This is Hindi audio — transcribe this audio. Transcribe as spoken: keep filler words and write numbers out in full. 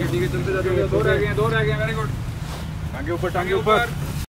ठीक है चलते जाते, दो रह गए दो रह गए वेरी गुड। टांगे ऊपर टांगे ऊपर